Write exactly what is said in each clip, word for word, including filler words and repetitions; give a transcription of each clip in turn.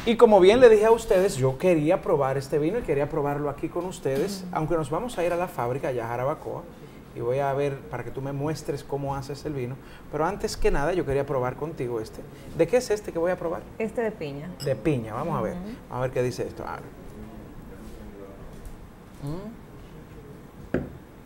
Y como bien le dije a ustedes, yo quería probar este vino y quería probarlo aquí con ustedes, uh-huh. aunque nos vamos a ir a la fábrica allá a Jarabacoa y voy a ver para que tú me muestres cómo haces el vino. Pero antes que nada yo quería probar contigo este. ¿De qué es este que voy a probar? Este de piña. De piña, vamos uh-huh. a ver. Vamos a ver qué dice esto. A ver. Mm.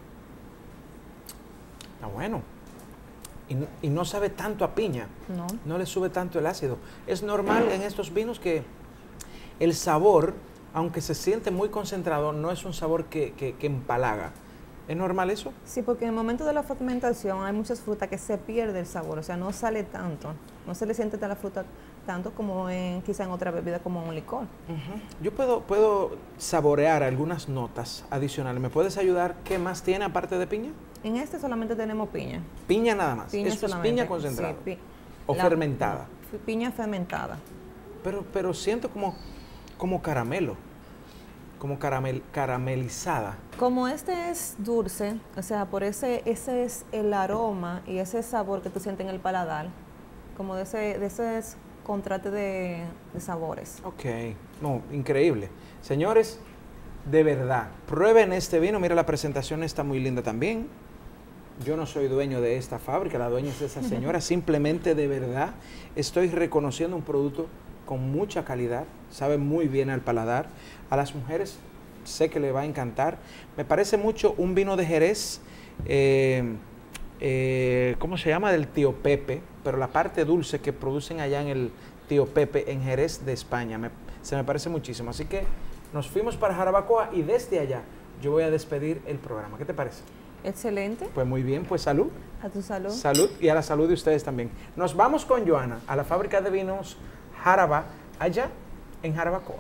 Está bueno. Y no, y no sabe tanto a piña, no. no le sube tanto el ácido. Es normal en estos vinos que el sabor, aunque se siente muy concentrado, no es un sabor que, que, que empalaga. ¿Es normal eso? Sí, porque en el momento de la fermentación hay muchas frutas que se pierde el sabor, o sea, no sale tanto, no se le siente a la fruta tanto como en quizá en otra bebida como un licor. Uh-huh. Yo puedo, puedo saborear algunas notas adicionales. ¿Me puedes ayudar? ¿Qué más tiene aparte de piña? En este solamente tenemos piña. ¿Piña nada más? Piña ¿Esto solamente. es piña concentrada? Sí, pi ¿O la, fermentada? Piña fermentada. Pero, pero siento como, como caramelo, como caramel, caramelizada. Como este es dulce, o sea, por ese, ese es el aroma y ese sabor que tú sientes en el paladar, como de ese, de ese contraste de, de sabores. Ok, no, increíble. Señores, de verdad, prueben este vino. Mira, la presentación está muy linda también. Yo no soy dueño de esta fábrica, la dueña es esa señora. Simplemente, de verdad, estoy reconociendo un producto con mucha calidad, sabe muy bien al paladar. A las mujeres sé que le va a encantar. Me parece mucho un vino de Jerez, eh, eh, ¿cómo se llama? Del Tío Pepe, pero la parte dulce que producen allá en el Tío Pepe, en Jerez de España, me, se me parece muchísimo. Así que nos fuimos para Jarabacoa y desde allá yo voy a despedir el programa. ¿Qué te parece? Excelente. Pues muy bien, pues salud. A tu salud. Salud y a la salud de ustedes también. Nos vamos con Joana a la fábrica de vinos Jaraba, allá en Jarabacoa.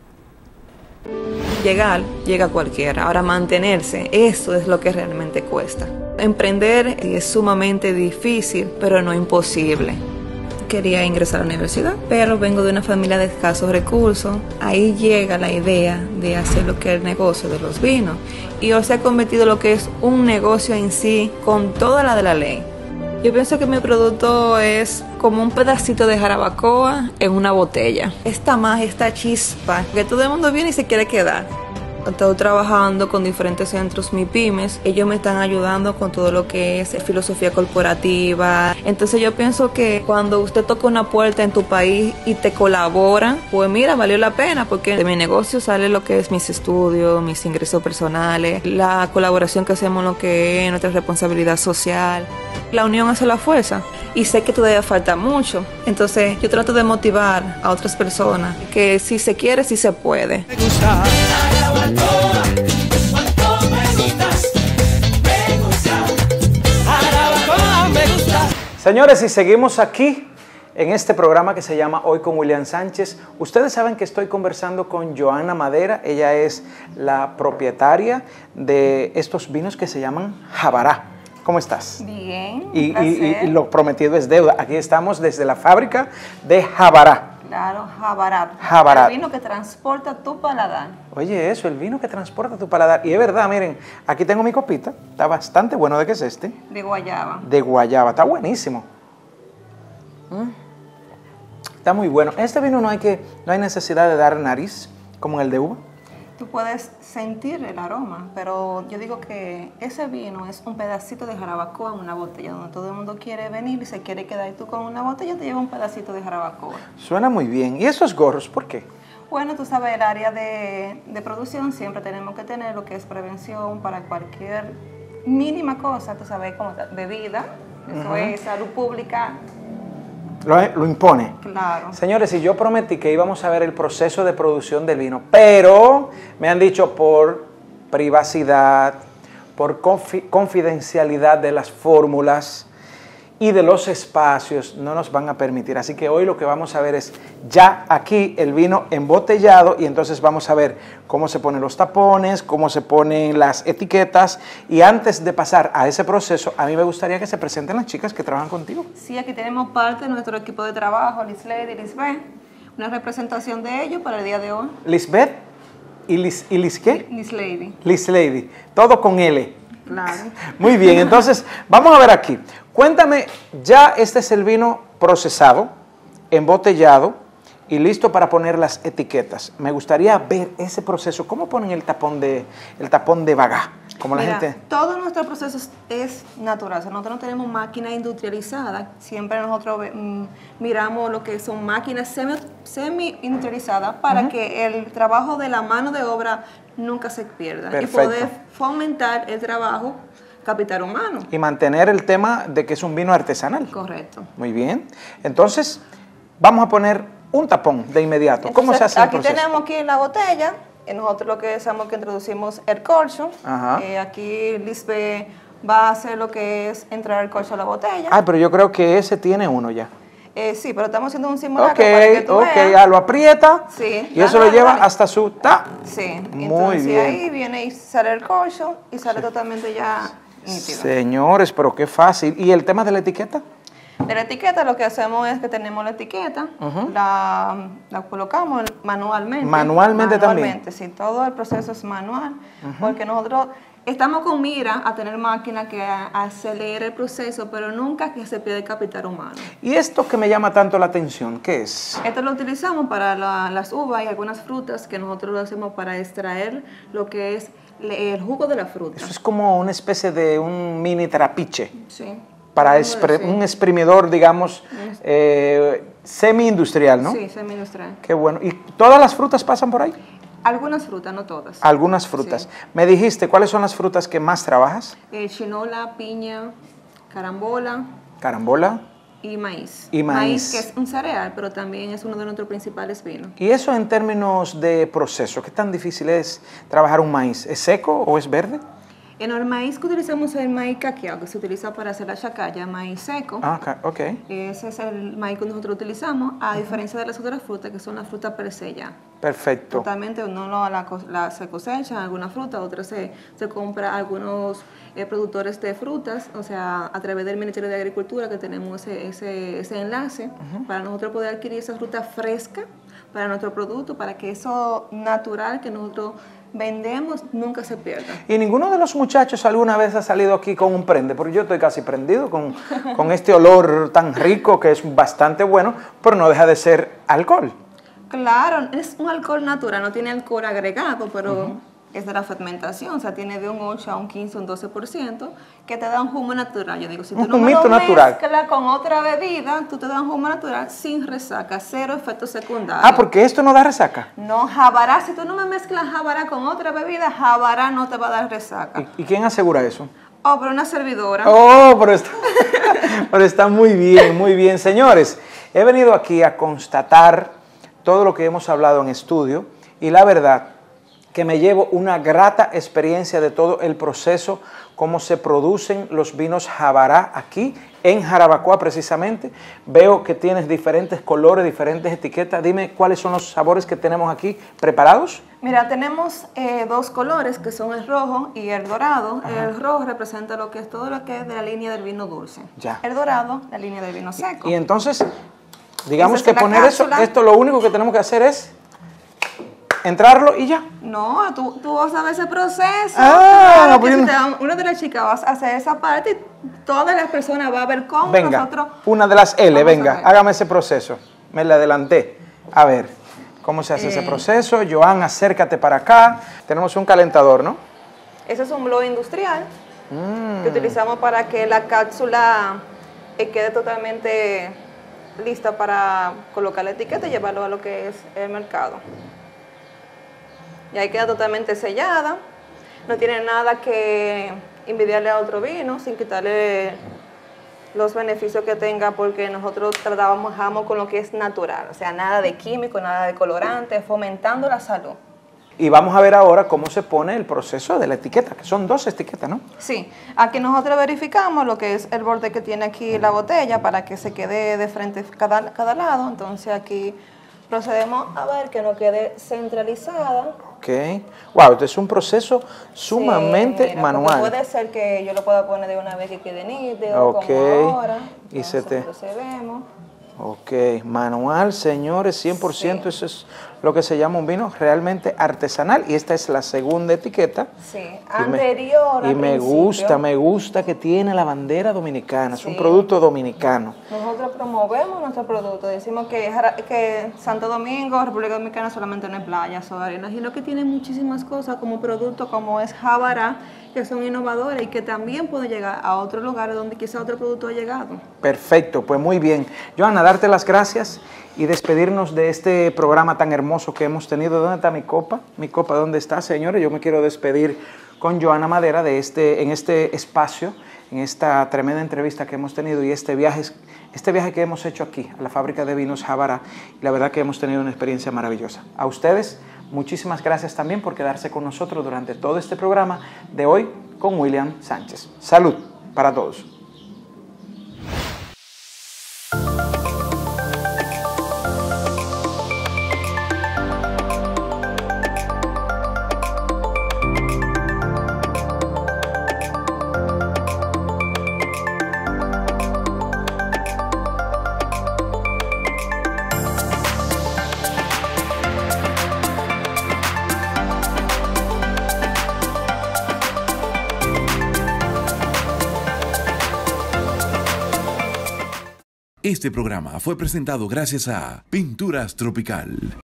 Llegar, llega cualquiera. Ahora mantenerse, eso es lo que realmente cuesta. Emprender es sumamente difícil, pero no imposible. Quería ingresar a la universidad, pero vengo de una familia de escasos recursos. Ahí llega la idea de hacer lo que es el negocio de los vinos. Y hoy se ha convertido en lo que es un negocio en sí, con toda la de la ley. Yo pienso que mi producto es como un pedacito de Jarabacoa en una botella. Esta magia, esta chispa, que todo el mundo viene y se quiere quedar. Estoy trabajando con diferentes centros MIPYMES. Ellos me están ayudando con todo lo que es filosofía corporativa. Entonces yo pienso que cuando usted toca una puerta en tu país y te colaboran, pues mira, valió la pena, porque de mi negocio sale lo que es mis estudios, mis ingresos personales, la colaboración que hacemos en lo que es nuestra responsabilidad social. La unión hace la fuerza. Y sé que todavía falta mucho. Entonces yo trato de motivar a otras personas que si se quiere, sí se puede. Me gusta. Jarabacoa, cuánto me gustas, me gusta. Jarabacoa, me gusta. Señores, y seguimos aquí en este programa que se llama Hoy con William Sánchez. Ustedes saben que estoy conversando con Joana Madera. Ella es la propietaria de estos vinos que se llaman Jabará. ¿Cómo estás? Bien, y, un y, y lo prometido es deuda. Aquí estamos desde la fábrica de Jabará. Claro, Jabarat. Jabarat. El vino que transporta tu paladar. Oye, eso, el vino que transporta tu paladar. Y es verdad, miren, aquí tengo mi copita. Está bastante bueno. ¿De qué es este? De guayaba. De guayaba. Está buenísimo. Mm. Está muy bueno. Este vino no hay, que, no hay necesidad de dar nariz, como en el de uva. Tú puedes sentir el aroma, pero yo digo que ese vino es un pedacito de Jarabacoa en una botella, donde todo el mundo quiere venir y se quiere quedar, y tú con una botella te llevas un pedacito de Jarabacoa. Suena muy bien. ¿Y esos gorros, por qué? Bueno, tú sabes, el área de, de producción siempre tenemos que tener lo que es prevención para cualquier mínima cosa, tú sabes, como bebida, eso uh-huh. es salud pública. Lo, lo impone. Claro. Señores, y yo prometí que íbamos a ver el proceso de producción del vino, pero me han dicho por privacidad, por confi confidencialidad de las fórmulas y de los espacios, no nos van a permitir. Así que hoy lo que vamos a ver es ya aquí el vino embotellado, y entonces vamos a ver cómo se ponen los tapones, cómo se ponen las etiquetas. Y antes de pasar a ese proceso, a mí me gustaría que se presenten las chicas que trabajan contigo. Sí, aquí tenemos parte de nuestro equipo de trabajo, Lislady y Lisbeth, una representación de ellos para el día de hoy. Lisbeth y Lis, y Lis ¿qué? Lislady. Lislady, todo con L. Claro. Muy bien, entonces vamos a ver aquí. Cuéntame, ya este es el vino procesado, embotellado, y listo para poner las etiquetas. Me gustaría ver ese proceso. ¿Cómo ponen el tapón de, el tapón de bagá? Como la Mira, gente... todo nuestro proceso es, es natural. O sea, nosotros no tenemos máquinas industrializadas. Siempre nosotros mm, miramos lo que son máquinas semi, semi-industrializadas para uh-huh. que el trabajo de la mano de obra nunca se pierda. Perfecto. Y poder fomentar el trabajo capital humano. Y mantener el tema de que es un vino artesanal. Correcto. Muy bien. Entonces, vamos a poner un tapón de inmediato. Entonces, ¿cómo se hace el aquí proceso? tenemos aquí la botella. Y nosotros lo que hacemos es que introducimos el corcho. Eh, aquí Lisbeth va a hacer lo que es entrar el corcho a la botella. Ah, pero yo creo que ese tiene uno ya. Eh, sí, pero estamos haciendo un simulacro okay, para que tú Ok, veas. ah, lo aprieta Sí, y eso dale, lo lleva dale. hasta su ta. Sí, muy entonces bien. ahí viene y sale el corcho y sale sí. totalmente ya nítido. Señores, pero qué fácil. ¿Y el tema de la etiqueta? De la etiqueta lo que hacemos es que tenemos la etiqueta, uh-huh. la, la colocamos manualmente. Manualmente, manualmente también. Sí, todo el proceso es manual, uh-huh. porque nosotros estamos con mira a tener máquina que acelere el proceso, pero nunca que se pierda el capital humano. ¿Y esto que me llama tanto la atención, qué es? Esto lo utilizamos para la, las uvas y algunas frutas que nosotros lo hacemos para extraer lo que es el jugo de la fruta. Eso es como una especie de un mini trapiche. Sí. Para expre- un exprimidor, digamos, eh, semi-industrial, ¿no? Sí, semi-industrial. Qué bueno. ¿Y todas las frutas pasan por ahí? Algunas frutas, no todas. Algunas frutas. Sí. Me dijiste, ¿cuáles son las frutas que más trabajas? Eh, chinola, piña, carambola. Carambola. Y maíz. Y maíz. Maíz, que es un cereal, pero también es uno de nuestros principales vinos. ¿Y eso en términos de proceso? ¿Qué tan difícil es trabajar un maíz? ¿Es seco o es verde? En el maíz que utilizamos es el maíz caqueado, que se utiliza para hacer la chacaya, maíz seco. Ah, ok. Ese es el maíz que nosotros utilizamos, a diferencia de las otras frutas, que son las frutas per se ya. Perfecto. Totalmente, uno la, la, la, se cosecha alguna fruta, otra se, se compra algunos eh, productores de frutas, o sea, a través del Ministerio de Agricultura, que tenemos ese, ese, ese enlace, uh-huh. para nosotros poder adquirir esa fruta fresca para nuestro producto, para que eso natural que nosotros vendemos nunca se pierda. ¿Y ninguno de los muchachos alguna vez ha salido aquí con un prende? Porque yo estoy casi prendido con, con este olor tan rico que es bastante bueno, pero no deja de ser alcohol. Claro, es un alcohol natural, no tiene alcohol agregado, pero uh-huh. es de la fermentación, o sea, tiene de un ocho a un quince, un doce por ciento, que te da un jugo natural. Yo digo, si tú un no me lo natural. mezclas con otra bebida, tú te das un jugo natural sin resaca, cero efectos secundarios. Ah, porque esto no da resaca. No, jabará, si tú no me mezclas jabará con otra bebida, jabará no te va a dar resaca. ¿Y, y quién asegura eso? Oh, pero una servidora. Oh, pero está, pero está muy bien, muy bien. Señores, he venido aquí a constatar todo lo que hemos hablado en estudio y la verdad que me llevo una grata experiencia de todo el proceso, cómo se producen los vinos Jabará aquí en Jarabacoa precisamente. Veo que tienes diferentes colores, diferentes etiquetas. Dime cuáles son los sabores que tenemos aquí preparados. Mira, tenemos eh, dos colores que son el rojo y el dorado. Ajá. El rojo representa lo que es todo lo que es de la línea del vino dulce. Ya. El dorado, la línea del vino seco. Y, y entonces, digamos Esa que es la poner eso, cápsula. esto lo único que tenemos que hacer es entrarlo y ya. No, tú, tú vas a ver ese proceso. Ah, claro no, que pues si no. te dan- una de las chicas va a hacer esa parte y todas las personas van a ver cómo Venga, nosotros... una de las L, Vamos a venga, ver. hágame ese proceso. Me le adelanté. A ver, ¿cómo se hace ese Eh. proceso? Joan, acércate para acá. Tenemos un calentador, ¿no? Ese es un blow industrial Mm. que utilizamos para que la cápsula eh, quede totalmente lista para colocar la etiqueta y llevarlo a lo que es el mercado. Y ahí queda totalmente sellada, no tiene nada que envidiarle a otro vino, sin quitarle los beneficios que tenga, porque nosotros trabajamos con lo que es natural, o sea, nada de químico, nada de colorante, fomentando la salud. Y vamos a ver ahora cómo se pone el proceso de la etiqueta, que son dos etiquetas, ¿no? Sí, aquí nosotros verificamos lo que es el borde que tiene aquí la botella para que se quede de frente cada, cada lado. Entonces aquí procedemos a ver que no quede centralizada. Ok. Wow, este es un proceso sumamente Sí, mira, manual. porque puede ser que yo lo pueda poner de una vez que quede nítido, Ok. como ahora. Y Entonces, se te- procedemos. Ok, manual, señores, cien por ciento, Sí. eso es lo que se llama un vino realmente artesanal y esta es la segunda etiqueta. Sí, Y me- anterior Y al me principio, gusta, me gusta que tiene la bandera dominicana, es un Sí. producto dominicano. Nosotros promovemos nuestro producto, decimos que, Jara- que Santo Domingo, República Dominicana solamente no es playas o arenas, sino que tiene muchísimas cosas como productos como es Jabará, que son innovadores y que también pueden llegar a otros lugares donde quizá otro producto ha llegado. Perfecto, pues muy bien. Johanna, darte las gracias y despedirnos de este programa tan hermoso que hemos tenido. ¿Dónde está mi copa? Mi copa, ¿dónde está, señores? Yo me quiero despedir con Johanna Madera de este, en este espacio, en esta tremenda entrevista que hemos tenido y este viaje, este viaje que hemos hecho aquí, a la fábrica de vinos Jabará. Y la verdad que hemos tenido una experiencia maravillosa. A ustedes, muchísimas gracias también por quedarse con nosotros durante todo este programa de hoy con William Sánchez. Salud para todos. Este programa fue presentado gracias a Pinturas Tropical.